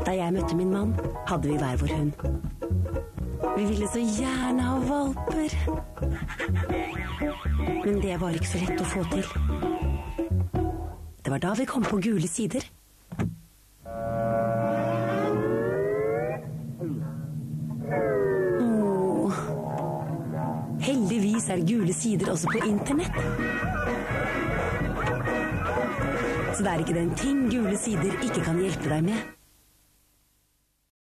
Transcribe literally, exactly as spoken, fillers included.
Da jeg møtte min mann, hadde vi hver vår hund. Vi ville så gjerne ha valper. Men det var ikke så lett å få til. Det var da vi kom på Gule sider. Åh. Heldigvis er Gule sider også på internett. Så det er ikke den ting Gule sider ikke kan hjelpe deg med.